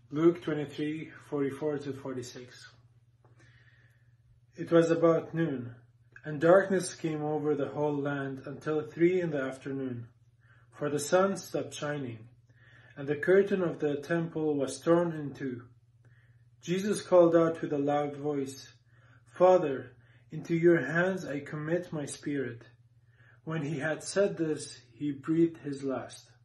Luke 23:44-46. It was about noon, and darkness came over the whole land until 3 p.m, for the sun stopped shining, and the curtain of the temple was torn in two. Jesus called out with a loud voice, "Father, into your hands I commit my spirit." When he had said this, he breathed his last.